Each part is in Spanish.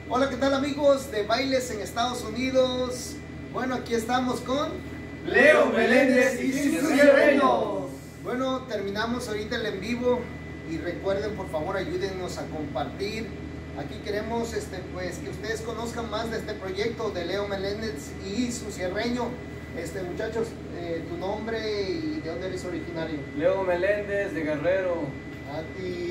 Hola, ¿qué tal amigos de Bailes en Estados Unidos? Bueno, aquí estamos con Leo Meléndez y sus Cierreños. Bueno, terminamos ahorita el en vivo y recuerden, por favor, ayúdennos a compartir. Aquí queremos pues que ustedes conozcan más de este proyecto de Leo Meléndez y su cierreño. Muchachos, tu nombre y de dónde eres originario. Leo Meléndez de Guerrero. A ti,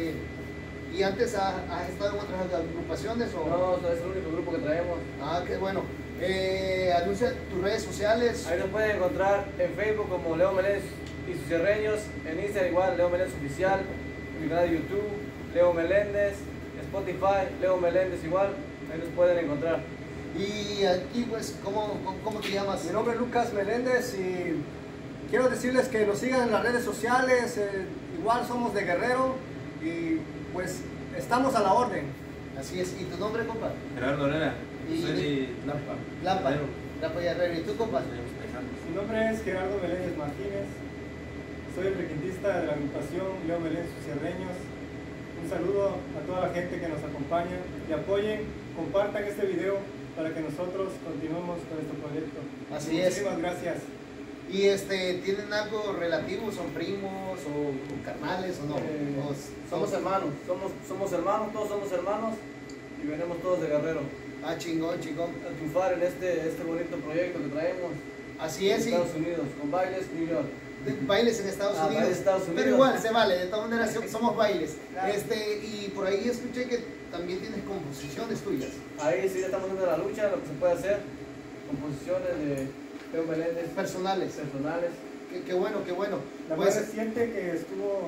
¿y antes has estado en otras agrupaciones o...? No, es el único grupo que traemos. Ah, qué bueno. Anuncia tus redes sociales. Ahí nos pueden encontrar en Facebook como Leo Meléndez y sus Cierreños, en Instagram igual, Leo Meléndez Oficial, en mi canal de YouTube, Leo Meléndez, Spotify, Leo Meléndez igual, ahí nos pueden encontrar. Y aquí, pues, ¿cómo te llamas? Mi nombre es Lucas Meléndez y quiero decirles que nos sigan en las redes sociales, igual somos de Guerrero y pues estamos a la orden. Así es. ¿Y tu nombre, compa? Gerardo Herrera, Y- soy de Lampa. Lampa. Guerrero. Lampa y Herrero. ¿Y tú, compa? Somos paisanos. Mi nombre es Gerardo Meléndez Martínez, soy el requintista de la agrupación Leo Meléndez y sus Cierreños. Un saludo a toda la gente que nos acompaña y apoyen, compartan este video para que nosotros continuemos con este proyecto. Así es. Muchísimas gracias. ¿Y tienen algo relativo? ¿Son primos o carnales o no? Somos hermanos, somos hermanos, todos somos hermanos y venimos todos de Guerrero Ah, chingón. a triunfar en este bonito proyecto que traemos. Así es, en sí. Estados Unidos, con Bailes New York. Bailes en Estados Unidos. Bailes en Estados Unidos. Pero igual se vale, de todas maneras somos bailes. Claro. Y por ahí escuché que también tienes composiciones tuyas. Ahí sí estamos haciendo la lucha, lo que se puede hacer, composiciones de Leo Meléndez Personales. personales. Qué bueno. La Pues, más reciente que estuvo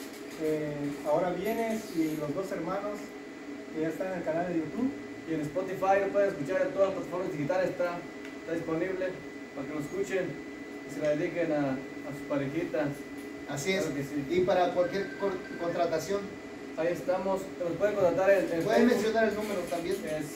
Ahora Vienes y los dos hermanos que ya están en el canal de YouTube. Y en Spotify lo pueden escuchar en todas las plataformas digitales, está disponible para que lo escuchen y se la dediquen a sus parejitas. así es. Claro que sí. Y para cualquier contratación, Ahí estamos, nos pueden contactar en ¿puedes Facebook, mencionar el número también?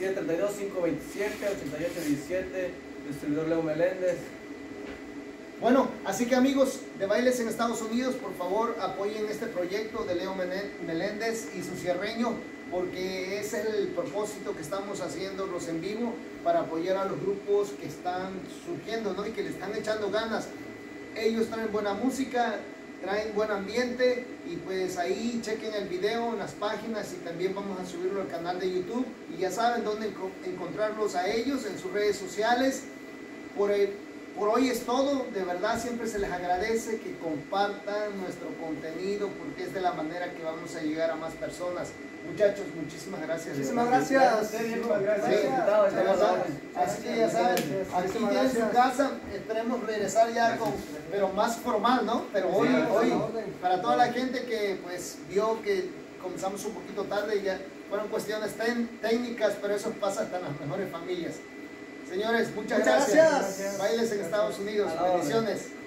732-527-8817, el servidor Leo Meléndez. Bueno, así que amigos de Bailes en Estados Unidos, por favor apoyen este proyecto de Leo Meléndez y su cierreño, porque es el propósito que estamos haciendo los en vivo para apoyar a los grupos que están surgiendo, ¿no? Y que le están echando ganas. Ellos traen buena música, traen buen ambiente y pues ahí chequen el video en las páginas y también vamos a subirlo al canal de YouTube y ya saben dónde encontrarlos a ellos en sus redes sociales. Por hoy es todo, de verdad siempre se les agradece que compartan nuestro contenido porque es de la manera que vamos a llegar a más personas. Muchachos, muchísimas gracias. Muchísimas Gracias a gracias. usted, Diego. Muchísimas gracias. Sí, Invitado, de verdad. invitado. Así que ya saben, aquí Muchísimas tienen su gracias. casa, esperemos regresar ya pero más formal, ¿no? Pero hoy, Sí, hoy, a la orden. para toda la gente que pues vio que comenzamos un poquito tarde y ya fueron cuestiones técnicas, pero eso pasa hasta en las mejores familias. Señores, muchas Muchas gracias. gracias. Bailes en Estados Unidos, A la orden. bendiciones.